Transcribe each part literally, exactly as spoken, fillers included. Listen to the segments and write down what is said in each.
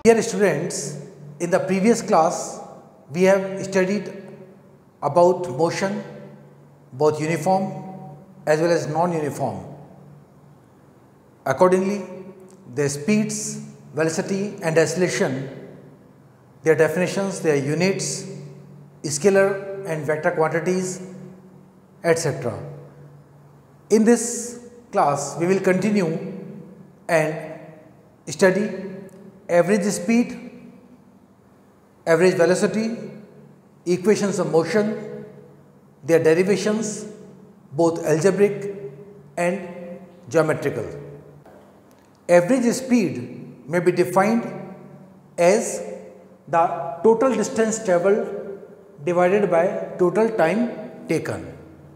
Dear students, in the previous class we have studied about motion, both uniform as well as non-uniform. Accordingly, their speeds, velocity and acceleration, their definitions, their units, scalar and vector quantities, et cetera. In this class, we will continue and study average speed, average velocity, equations of motion, their derivations, both algebraic and geometrical. Average speed may be defined as the total distance travelled divided by total time taken.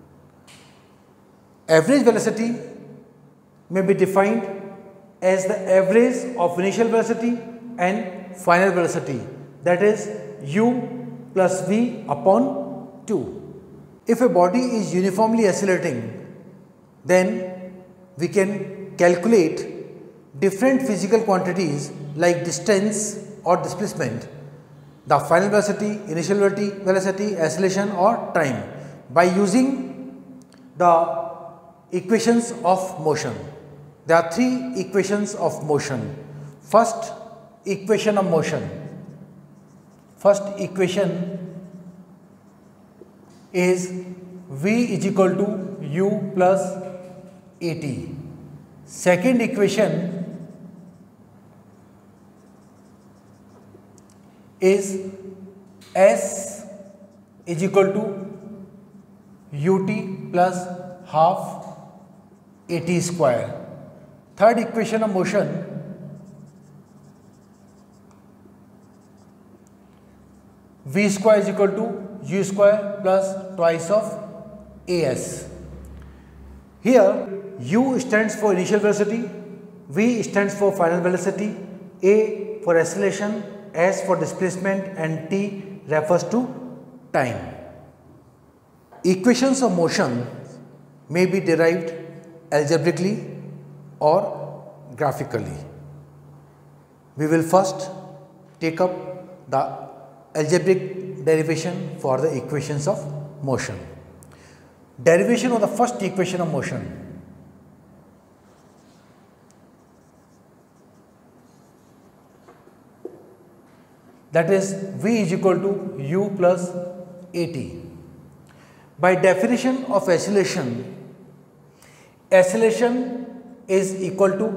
Average velocity may be defined as the average of initial velocity and final velocity, that is u plus v upon two. If a body is uniformly accelerating, then we can calculate different physical quantities like distance or displacement, the final velocity, initial velocity, acceleration or time by using the equations of motion. There are three equations of motion. First equation of motion. First equation is V is equal to u plus at. Second equation is S is equal to ut plus half at square. Third equation of motion v square is equal to u square plus twice of as. Here u stands for initial velocity, v stands for final velocity, a for acceleration, s for displacement and t refers to time. Equations of motion may be derived algebraically or graphically. We will first take up the algebraic derivation for the equations of motion. Derivation of the first equation of motion. That is v is equal to u plus at. By definition of acceleration, acceleration is equal to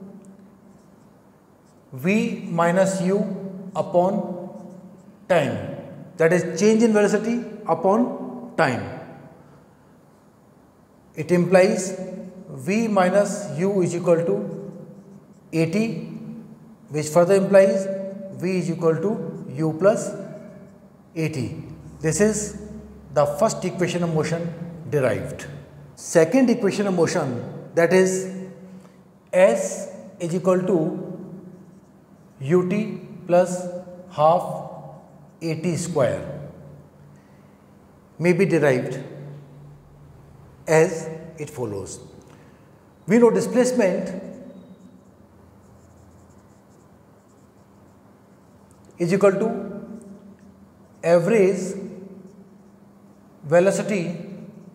v minus u upon time, that is change in velocity upon time. It implies v minus u is equal to at, which further implies v is equal to u plus at. This is the first equation of motion derived. Second equation of motion, that is S is equal to ut plus half at square, may be derived as it follows. We know displacement is equal to average velocity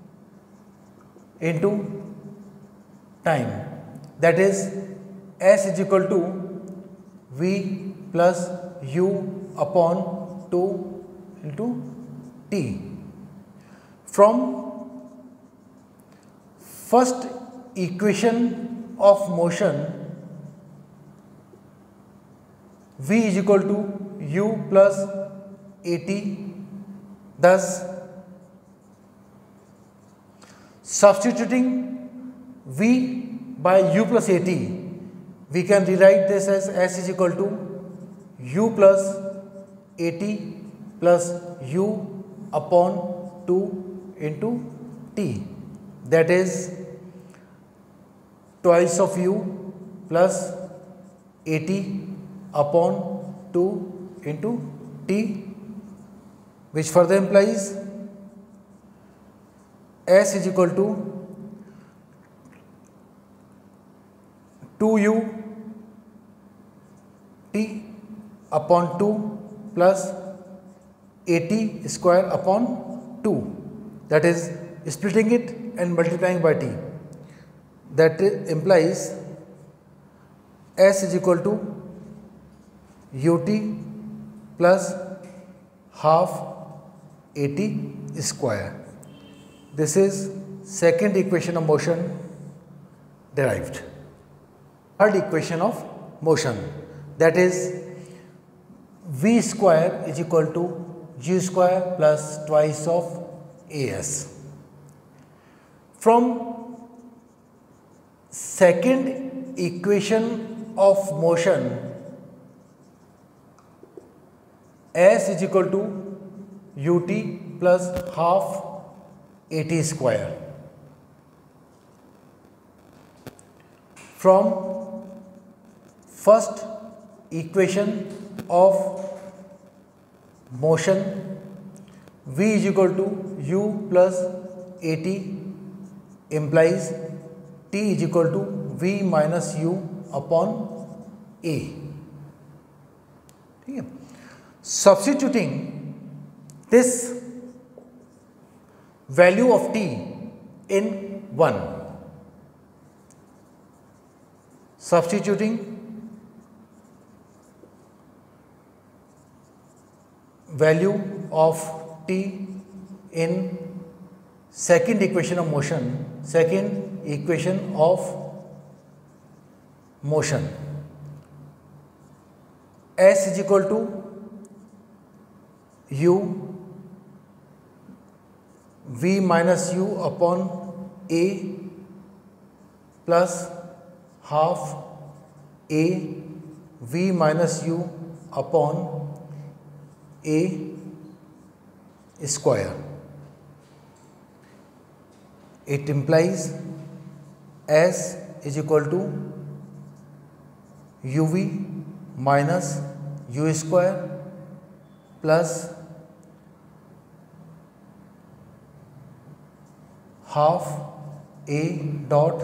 into time, that is s is equal to v plus u upon two into t. From first equation of motion, v is equal to u plus at, thus substituting v by u plus at, we can rewrite this as s is equal to u plus at plus u upon two into t, that is twice of u plus at upon two into t, which further implies s is equal to two u t upon two plus at square upon two, that is splitting it and multiplying by t. That implies s is equal to ut plus half at square. This is second equation of motion derived. Third equation of motion, that is v square is equal to u square plus twice of as. From second equation of motion, s is equal to ut plus half at square. From first equation of motion, v is equal to u plus at implies t is equal to v minus u upon a. Substituting this value of t in one, substituting value of t in second equation of motion, second equation of motion, s is equal to u v minus u upon a plus half a v minus u upon a square. It implies s is equal to uv minus u square plus half a dot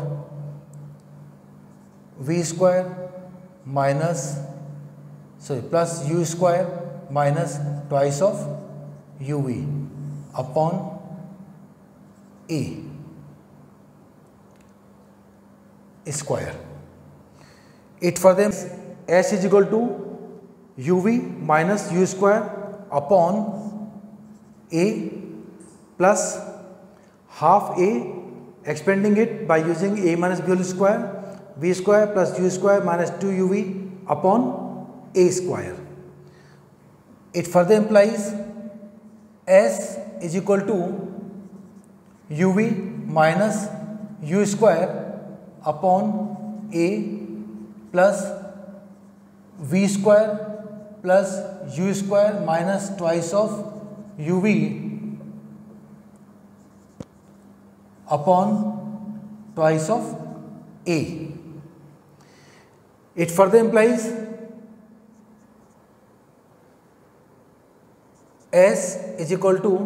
v square minus sorry plus u square minus twice of uv upon a square. It for them s is equal to uv minus u square upon a plus half a, expanding it by using a minus b whole square, v square plus u square minus two u v upon a square. It further implies s is equal to uv minus u square upon a plus v square plus u square minus twice of uv upon twice of a. It further implies s is equal to,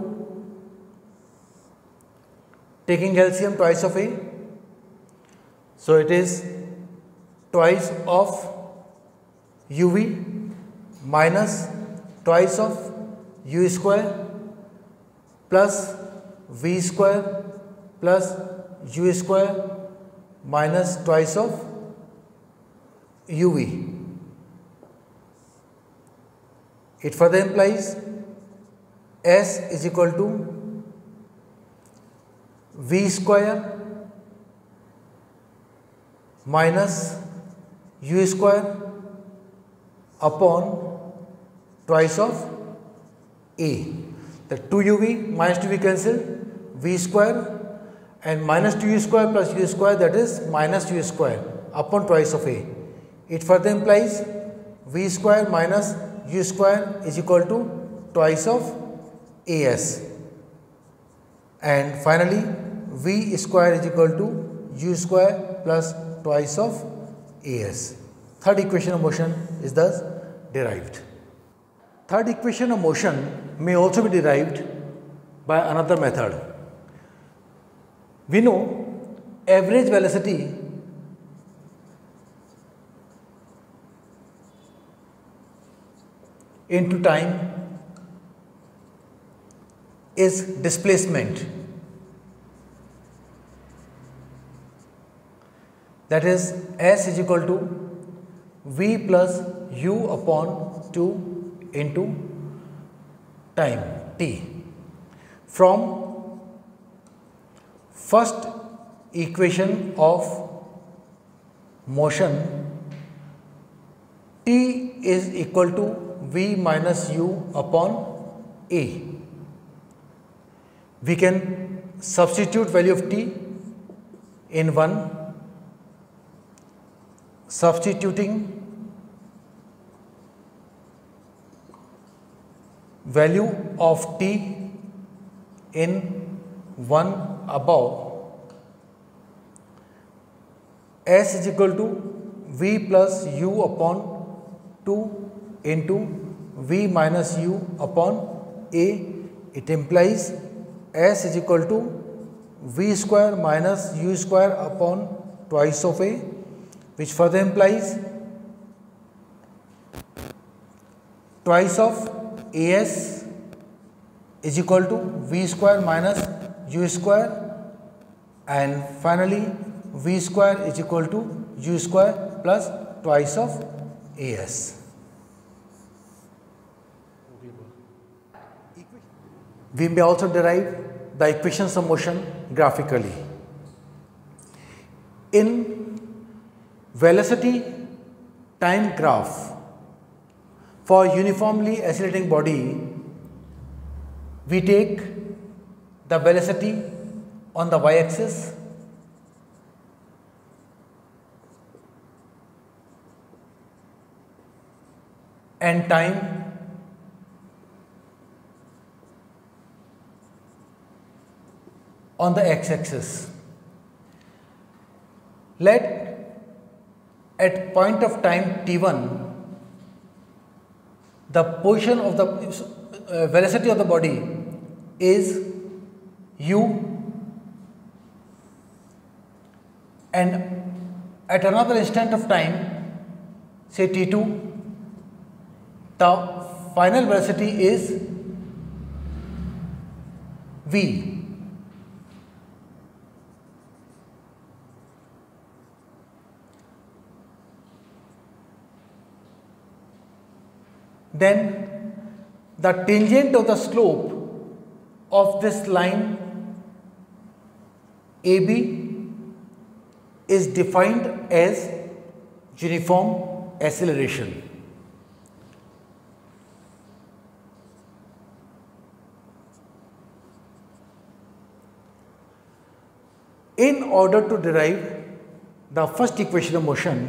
taking L C M, twice of a, so it is twice of uv minus twice of u square plus v square plus u square minus twice of uv. It further implies s is equal to v square minus u square upon twice of a. The two u v minus two v cancel, v square and minus two u square plus u square, that is minus u square upon twice of a. It further implies v square minus u square is equal to twice of as, and finally v square is equal to u square plus twice of as. Third equation of motion is thus derived. Third equation of motion may also be derived by another method. We know average velocity into time is displacement. That is S is equal to V plus U upon two into time t. From first equation of motion, t is equal to V minus U upon A. We can substitute value of t in one, substituting value of t in one above, S is equal to V plus U upon two into V minus U upon A. It implies S is equal to V square minus U square upon twice of A, which further implies twice of A S is equal to V square minus U square, and finally V square is equal to U square plus twice of A S. We may also derive the equations of motion graphically. In velocity time graph for uniformly accelerating body, we take the velocity on the y-axis and time on the x-axis. Let at point of time t one, the position of the uh, velocity of the body is u, and at another instant of time, say t two, the final velocity is v. Then the tangent of the slope of this line A B is defined as uniform acceleration. In order to derive the first equation of motion,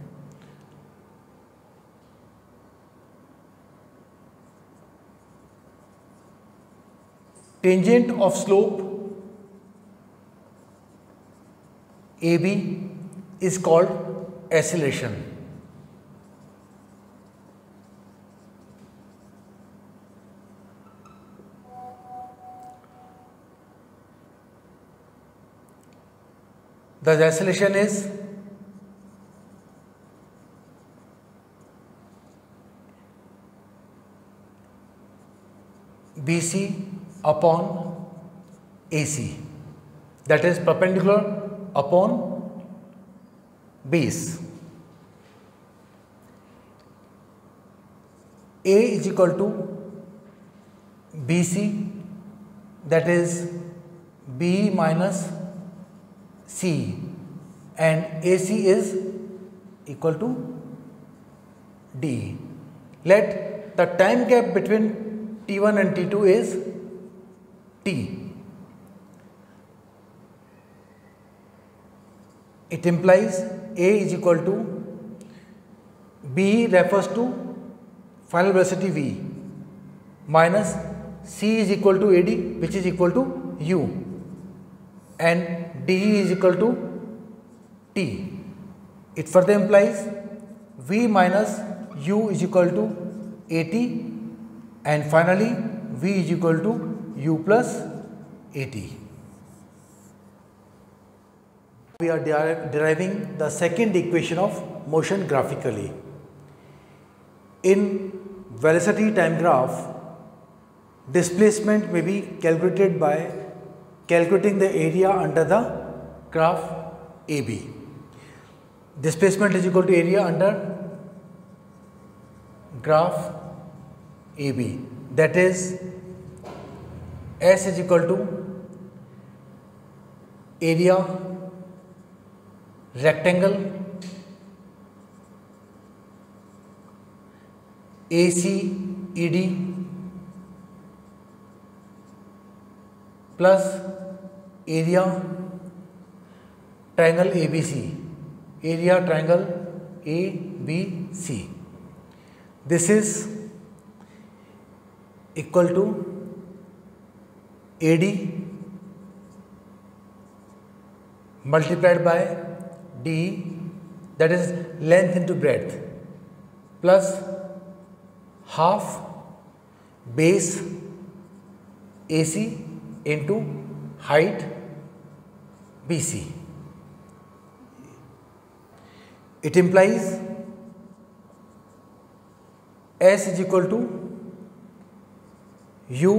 tangent of slope A B is called acceleration. The acceleration is B C upon A C, that is perpendicular upon base. A is equal to B C, that is B minus C, and A C is equal to D. Let the time gap between T one and T two is T. It implies A is equal to B refers to final velocity V minus C is equal to A D, which is equal to U, and D is equal to T. It further implies V minus U is equal to A T, and finally V is equal to U plus A T. We are deriving the second equation of motion graphically. In velocity time graph, displacement may be calculated by calculating the area under the graph A B. Displacement is equal to area under graph A B, that is S is equal to area rectangle A C E D plus area triangle A B C, area triangle A B C. This is equal to A D multiplied by D, that is length into breadth, plus half base A C into height B C. It implies S is equal to U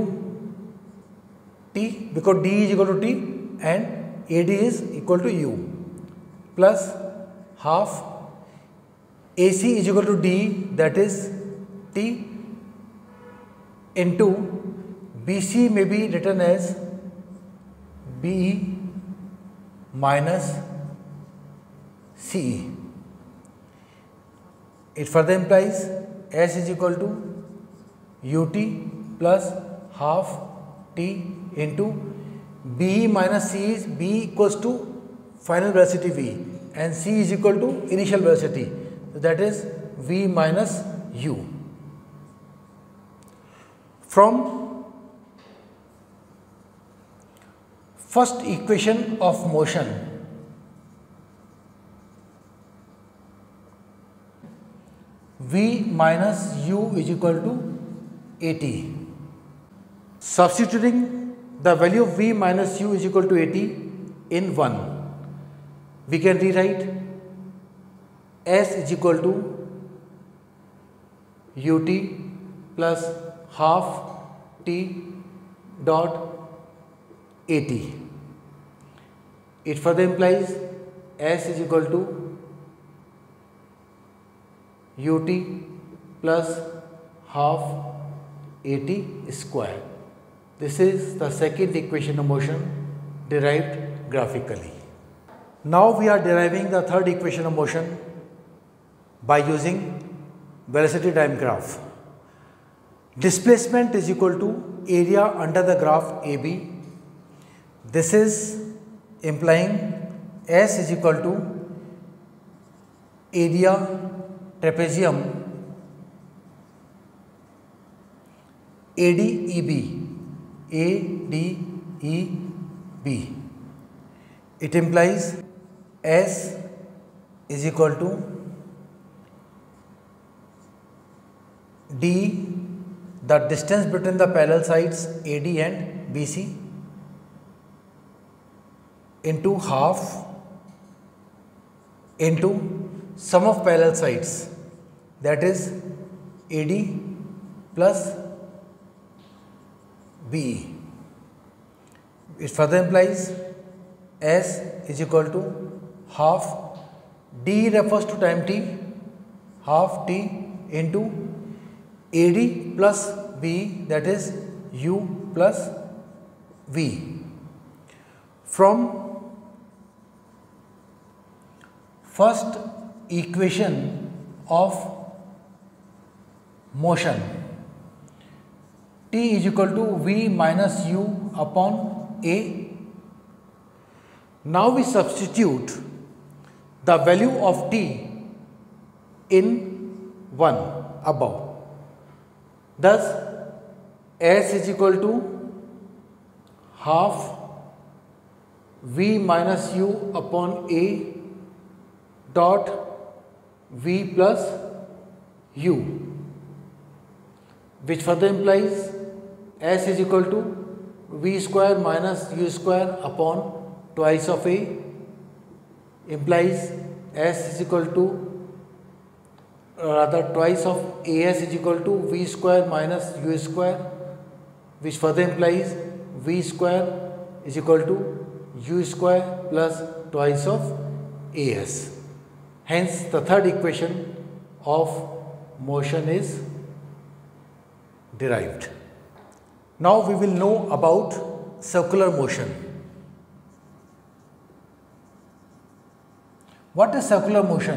T, because D is equal to T and A D is equal to U, plus half A C is equal to D, that is T, into B C may be written as B E minus C E. It further implies S is equal to U T plus half T into B E minus C is B equals to final velocity V and C is equal to initial velocity, so that is V minus U. From first equation of motion, V minus U is equal to AT. Substituting the value of V minus U is equal to AT in one, we can rewrite S is equal to U T plus half T dot AT. It further implies S is equal to U T plus half AT square. This is the second equation of motion derived graphically. Now we are deriving the third equation of motion by using velocity time graph. Displacement is equal to area under the graph A B. This is implying S is equal to area trapezium A D E B, A D E B. It implies S is equal to D, the distance between the parallel sides A D and B C, into half into sum of parallel sides, that is A D plus B E. It further implies S is equal to half, D refers to time t, half t into A D plus B, that is U plus V. From first equation of motion, T is equal to V minus U upon A. Now we substitute the value of T in one above. Thus, S is equal to half V minus U upon A dot V plus U, which further implies S is equal to V square minus U square upon twice of A, implies S is equal to rather twice of as is equal to v square minus u square, which further implies v square is equal to u square plus twice of as. Hence the third equation of motion is derived. Now we will know about circular motion. What is circular motion?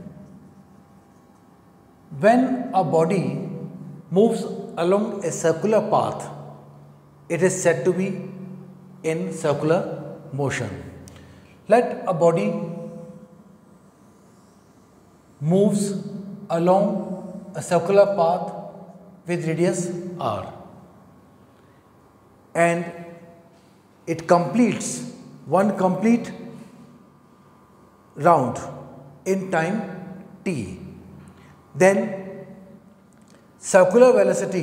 When a body moves along a circular path, it is said to be in circular motion. Let a body moves along a circular path with radius r, and it completes one complete round in time t. Then circular velocity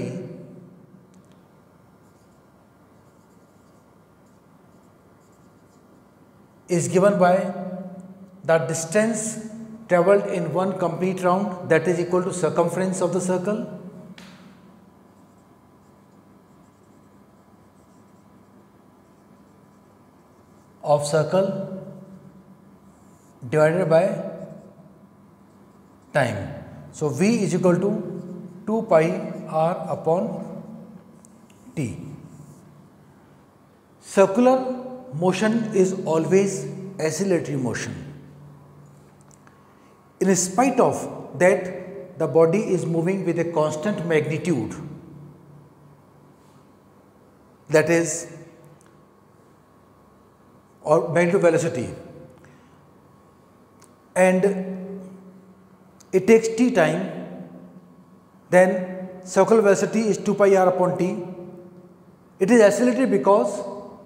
is given by the distance travelled in one complete round, that is equal to circumference of the circle, of circle divided by time. So V is equal to two pi r upon t. Circular motion is always oscillatory motion. In spite of that, the body is moving with a constant magnitude, that is, or magnitude velocity, and it takes t time, then circular velocity is two pi r upon t. It is oscillatory because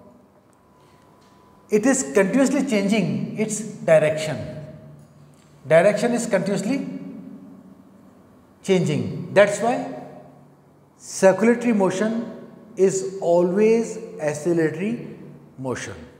it is continuously changing its direction. Direction is continuously changing. That's why circulatory motion is always oscillatory motion.